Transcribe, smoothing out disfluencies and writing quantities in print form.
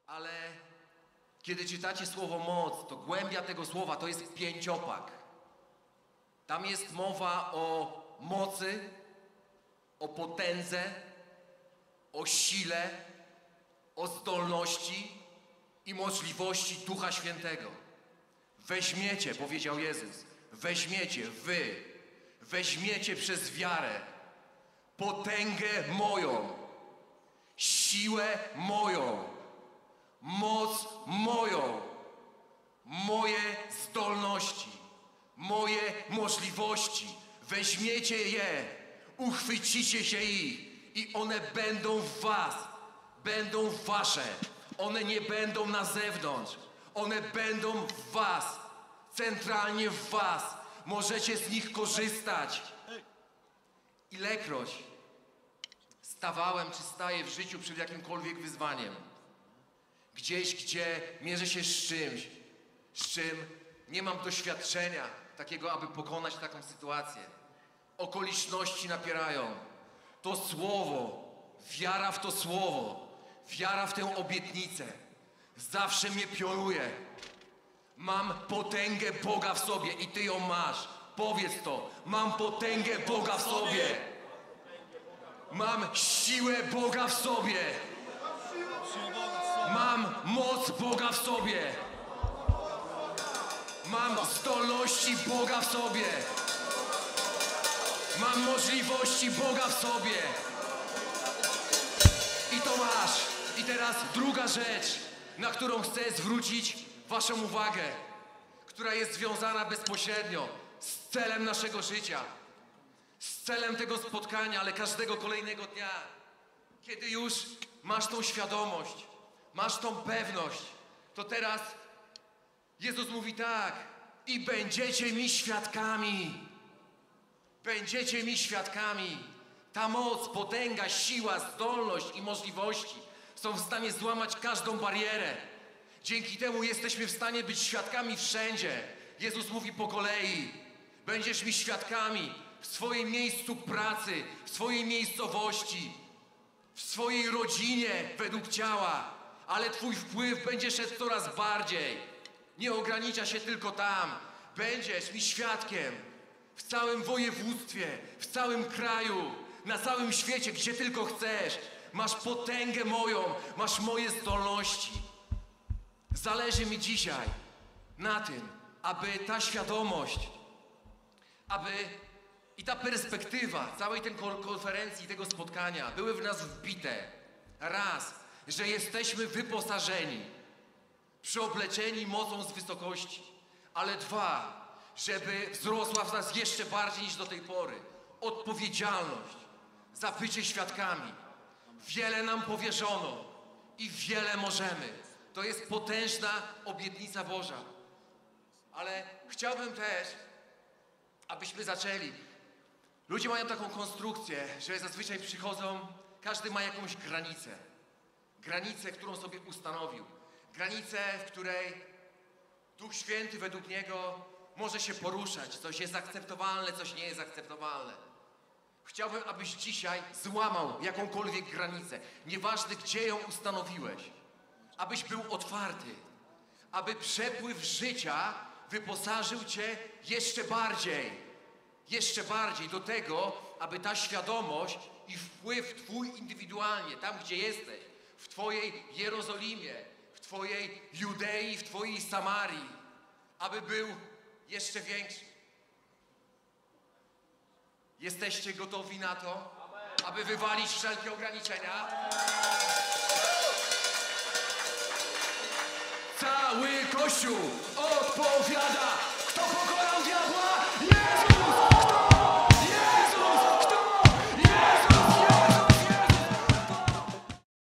Ale kiedy czytacie słowo moc, to głębia tego słowa to jest pięciopak. Tam jest mowa o mocy, o potędze, o sile, o zdolności i możliwości Ducha Świętego. Weźmiecie, powiedział Jezus, weźmiecie przez wiarę potęgę moją, siłę moją, moc moją, moje zdolności, moje możliwości. Weźmiecie je, uchwycicie się ich i one będą w was, będą wasze. One nie będą na zewnątrz, one będą w was, centralnie w was. Możecie z nich korzystać. Ilekroć stawałem czy staję w życiu przed jakimkolwiek wyzwaniem, gdzieś, gdzie mierzę się z czym nie mam doświadczenia takiego, aby pokonać taką sytuację. Okoliczności napierają. To słowo, wiara w to słowo, wiara w tę obietnicę zawsze mnie pionuje. Mam potęgę Boga w sobie i ty ją masz. Powiedz to. Mam potęgę Boga w sobie. Mam siłę Boga w sobie. Mam moc Boga w sobie. Mam zdolności Boga w sobie. Mam możliwości Boga w sobie. I to masz. I teraz druga rzecz, na którą chcę zwrócić waszą uwagę, która jest związana bezpośrednio z celem naszego życia, z celem tego spotkania, ale każdego kolejnego dnia. Kiedy już masz tą świadomość, masz tą pewność, to teraz Jezus mówi tak: i będziecie mi świadkami. Będziecie mi świadkami. Ta moc, potęga, siła, zdolność i możliwości są w stanie złamać każdą barierę. Dzięki temu jesteśmy w stanie być świadkami wszędzie. Jezus mówi po kolei: będziesz mi świadkami w swoim miejscu pracy, w swojej miejscowości, w swojej rodzinie według ciała, ale twój wpływ będzie szedł coraz bardziej. Nie ogranicza się tylko tam. Będziesz mi świadkiem w całym województwie, w całym kraju, na całym świecie, gdzie tylko chcesz. Masz potęgę moją, masz moje zdolności. Zależy mi dzisiaj na tym, aby ta świadomość, i ta perspektywa całej tej konferencji, tego spotkania były w nas wbite. Raz, że jesteśmy wyposażeni, przyobleczeni mocą z wysokości, ale dwa, żeby wzrosła w nas jeszcze bardziej niż do tej pory odpowiedzialność za bycie świadkami. Wiele nam powierzono i wiele możemy. To jest potężna obietnica Boża. Ale chciałbym też, abyśmy zaczęli. Ludzie mają taką konstrukcję, że zazwyczaj przychodzą, każdy ma jakąś granicę. Granicę, którą sobie ustanowił. Granicę, w której Duch Święty według niego może się poruszać. Coś jest akceptowalne, coś nie jest akceptowalne. Chciałbym, abyś dzisiaj złamał jakąkolwiek granicę. Nieważne, gdzie ją ustanowiłeś. Abyś był otwarty. Aby przepływ życia wyposażył cię jeszcze bardziej do tego, aby ta świadomość i wpływ twój indywidualnie, tam gdzie jesteś, w twojej Jerozolimie, w twojej Judei, w twojej Samarii, aby był jeszcze większy. Jesteście gotowi na to, aby wywalić wszelkie ograniczenia? Cały Kościół odpowiada, kto pokona